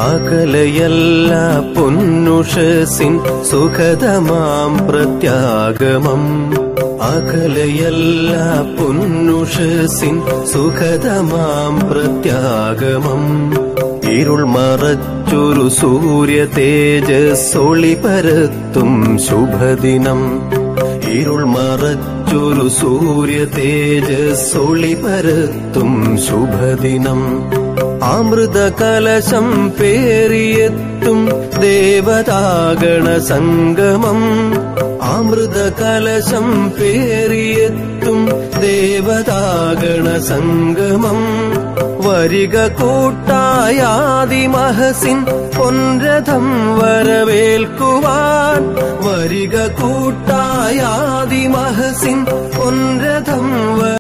അകലയല്ല പൊന്നുഷസിൻ സുഖതമാം പ്രത്യാഗമം. അകലയല്ല പൊന്നുഷസിൻ സുഖതമാം പ്രത്യാഗമം. ഇരുൾ മറച്ചൊരു സൂര്യ തേജസ്സൊളി പരത്തും ശുഭദിനം. ഇരുൾ മറച്ചൊരു സൂര്യ തേജസ്സൊളി പരത്തും ശുഭദിനം. അമൃത കലശം പേറിയെത്തും ദേവതാഗണ സംഗമം. അമൃത കലശം പേറിയെത്തും ദേവതാഗണ സംഗമം. വരിക കൂട്ടായാദിമഹസിൻ പൊൻരഥം വരവേൽക്കുവാൻ. വരിക കൂട്ടായാദിമഹസിൻ പൊൻരഥം